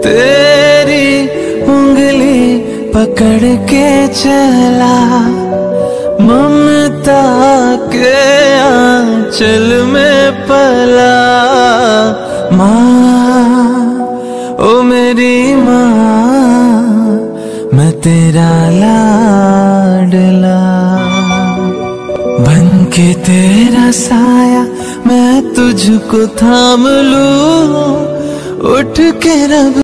तेरी उंगली पकड़ के चला, ममता के आंचल में पला। माँ ओ मेरी माँ, मैं तेरा लाडला, बन के तेरा साया मैं तुझको थाम लूं, उठ के रब